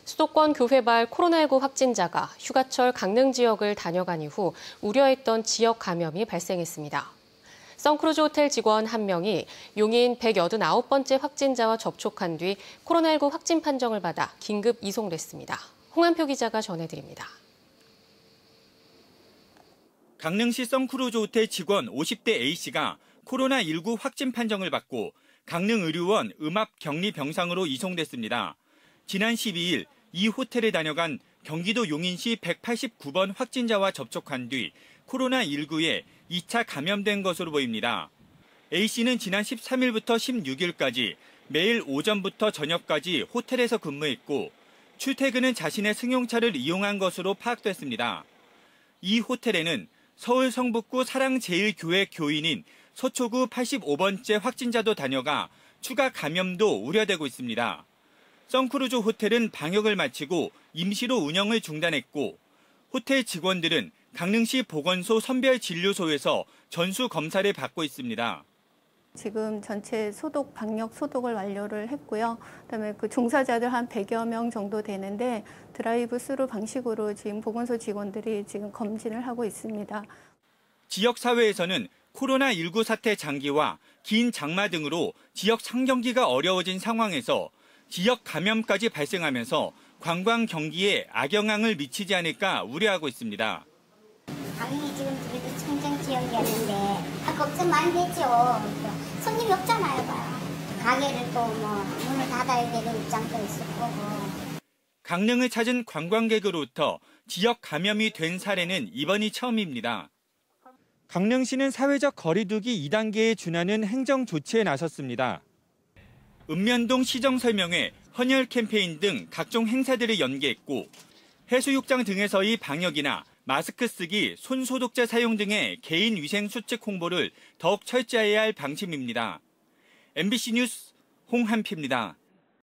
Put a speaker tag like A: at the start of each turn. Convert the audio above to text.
A: 수도권 교회발 코로나19 확진자가 휴가철 강릉 지역을 다녀간 이후 우려했던 지역 감염이 발생했습니다. 선크루즈 호텔 직원 1명이 용인 189번째 확진자와 접촉한 뒤 코로나19 확진 판정을 받아 긴급 이송됐습니다. 홍한표 기자가 전해드립니다.
B: 강릉시 선크루즈 호텔 직원 50대 A씨가 코로나19 확진 판정을 받고 강릉의료원 음압격리병상으로 이송됐습니다. 지난 12일 이 호텔에 다녀간 경기도 용인시 189번 확진자와 접촉한 뒤 코로나19에 2차 감염된 것으로 보입니다. A씨는 지난 13일부터 16일까지 매일 오전부터 저녁까지 호텔에서 근무했고 출퇴근은 자신의 승용차를 이용한 것으로 파악됐습니다. 이 호텔에는 서울 성북구 사랑제일교회 교인인 서초구 85번째 확진자도 다녀가 추가 감염도 우려되고 있습니다. 선크루즈 호텔은 방역을 마치고 임시로 운영을 중단했고 호텔 직원들은 강릉시 보건소 선별진료소에서 전수 검사를 받고 있습니다.
C: 지금 전체 소독, 방역 소독을 완료를 했고요. 그다음에 그 종사자들 한 100여 명 정도 되는데 드라이브 스루 방식으로 지금 보건소 직원들이 지금 검진을 하고 있습니다.
B: 지역 사회에서는 코로나19 사태 장기와 긴 장마 등으로 지역 상경기가 어려워진 상황에서 지역 감염까지 발생하면서 관광 경기에 악영향을 미치지 않을까 우려하고 있습니다.
D: 강릉이 지금 그래도 청정 지역이었는데 걱정 많이 됐죠. 손님이 없잖아요. 가게를 또 문을 닫아야 되는 입장도 있을 거고.
B: 강릉을 찾은 관광객으로부터 지역 감염이 된 사례는 이번이 처음입니다. 강릉시는 사회적 거리두기 2단계에 준하는 행정 조치에 나섰습니다. 읍면동 시정 설명회, 헌혈 캠페인 등 각종 행사들을 연계했고 해수욕장 등에서의 방역이나 마스크 쓰기, 손 소독제 사용 등의 개인 위생 수칙 홍보를 더욱 철저해야 할 방침입니다. MBC 뉴스 홍한표입니다.